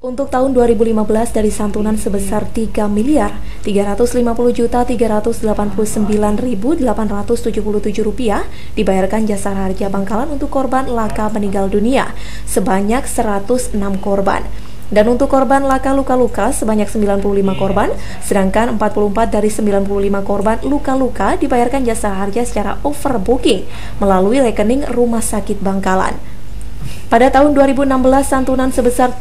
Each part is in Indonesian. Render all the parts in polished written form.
Untuk tahun 2015 dari santunan sebesar 3.350.389.877 rupiah dibayarkan Jasara Harja Bangkalan untuk korban laka meninggal dunia sebanyak 106 korban. Dan untuk korban laka luka-luka sebanyak 95 korban, sedangkan 44 dari 95 korban luka-luka dibayarkan Jasara Harja secara overbooking melalui rekening Rumah Sakit Bangkalan. Pada tahun 2016, santunan sebesar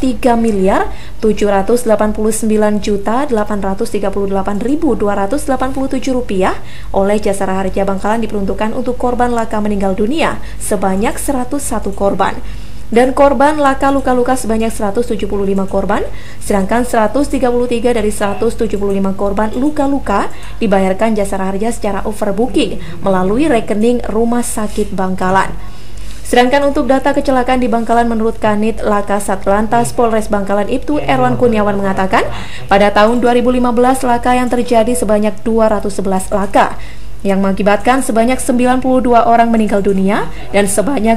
3.789.838.287 rupiah oleh Jasara Harja Bangkalan diperuntukkan untuk korban laka meninggal dunia sebanyak 101 korban. Dan korban laka luka-luka sebanyak 175 korban, sedangkan 133 dari 175 korban luka-luka dibayarkan Jasara Harja secara overbooking melalui rekening Rumah Sakit Bangkalan. Sedangkan untuk data kecelakaan di Bangkalan menurut Kanit Laka Satlantas Polres Bangkalan Ibtu Erwan Kurniawan mengatakan, pada tahun 2015 laka yang terjadi sebanyak 211 laka yang mengakibatkan sebanyak 92 orang meninggal dunia dan sebanyak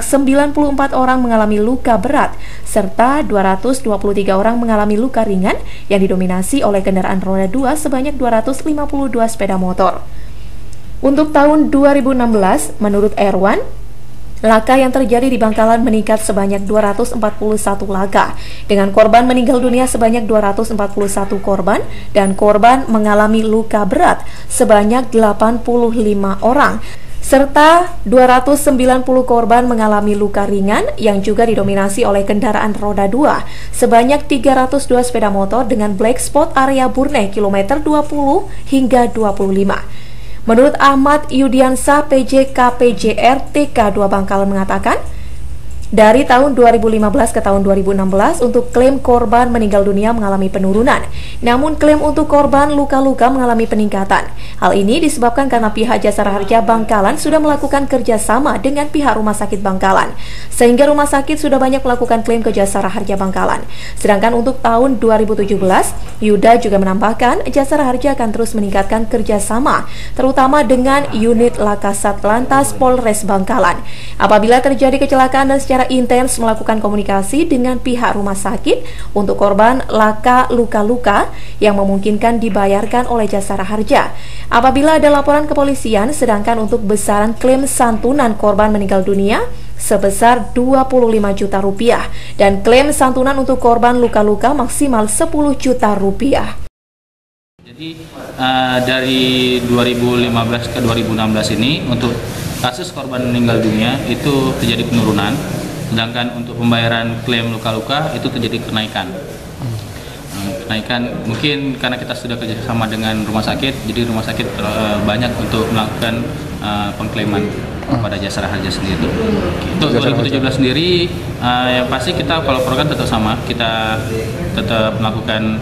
94 orang mengalami luka berat serta 223 orang mengalami luka ringan yang didominasi oleh kendaraan roda 2 sebanyak 252 sepeda motor. Untuk tahun 2016 menurut Erwan, laka yang terjadi di Bangkalan meningkat sebanyak 241 laka, dengan korban meninggal dunia sebanyak 241 korban dan korban mengalami luka berat sebanyak 85 orang, serta 290 korban mengalami luka ringan yang juga didominasi oleh kendaraan roda 2 sebanyak 302 sepeda motor dengan black spot area Burne kilometer 20 hingga 25. Menurut Ahmad Yudiansa PJ KPJR TK2 Bangkalan mengatakan, dari tahun 2015 ke tahun 2016 untuk klaim korban meninggal dunia mengalami penurunan, namun klaim untuk korban luka-luka mengalami peningkatan. Hal ini disebabkan karena pihak Jasara Harja Bangkalan sudah melakukan kerjasama dengan pihak Rumah Sakit Bangkalan, sehingga rumah sakit sudah banyak melakukan klaim ke Jasara Harja Bangkalan. Sedangkan untuk tahun 2017, Yuda juga menambahkan Jasara Harja akan terus meningkatkan kerjasama, terutama dengan unit Laka Satlantas Polres Bangkalan. Apabila terjadi kecelakaan dan secara intens melakukan komunikasi dengan pihak rumah sakit untuk korban laka luka-luka yang memungkinkan dibayarkan oleh Jasara Harja. Apabila ada laporan kepolisian, sedangkan untuk besaran klaim santunan korban meninggal dunia sebesar 25 juta rupiah dan klaim santunan untuk korban luka-luka maksimal 10 juta rupiah. Jadi dari 2015 ke 2016 ini untuk kasus korban meninggal dunia itu terjadi penurunan, sedangkan untuk pembayaran klaim luka-luka itu terjadi kenaikan. Kenaikan mungkin karena kita sudah kerjasama dengan rumah sakit, jadi rumah sakit banyak untuk melakukan pengklaiman pada Jasara Harja sendiri. Untuk 2017 sendiri, yang pasti kita kalau program tetap sama, kita tetap melakukan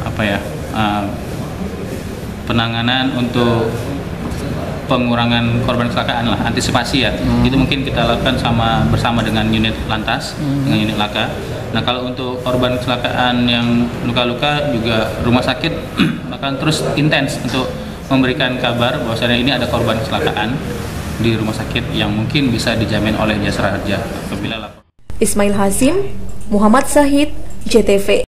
penanganan untuk pengurangan korban kecelakaan lah, antisipasi ya. Itu mungkin kita lakukan bersama dengan unit lantas, dengan unit laka. Nah, kalau untuk korban kecelakaan yang luka-luka juga rumah sakit akan terus intens untuk memberikan kabar bahwasanya ini ada korban kecelakaan di rumah sakit yang mungkin bisa dijamin oleh Jasara Harja apabila lapor. Ismail Hasim, Muhammad Sahid, JTV.